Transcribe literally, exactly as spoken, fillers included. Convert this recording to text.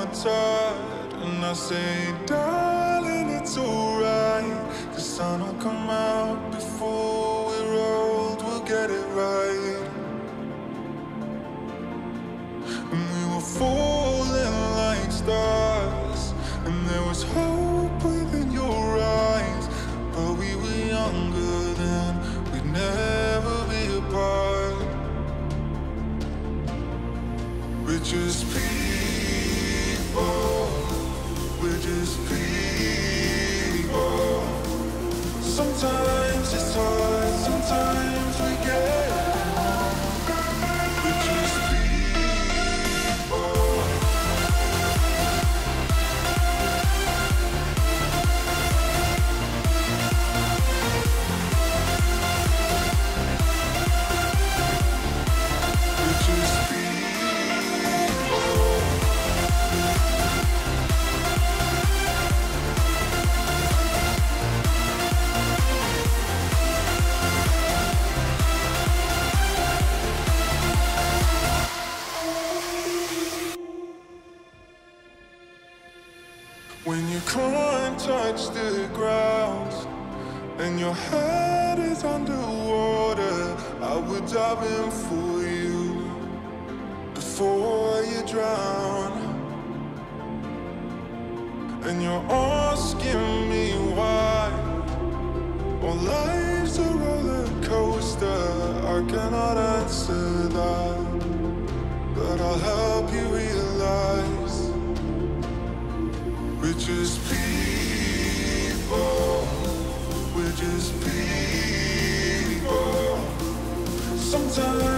tired, and I say, darling, it's alright. The sun will come out before we're old, we'll get it right. And we were falling like stars, and there was hope within your eyes. But we were younger then, we'd never be apart. We're just people, we're just people. Sometimes it's hard, sometimes we get along. We're just people. We're just people. When you can't touch the ground and your head is underwater, I would dive in for you before you drown. And you're asking me why. Well, life's a roller coaster, I cannot answer that, but I'll help you realize we're just people, we're just people. Sometimes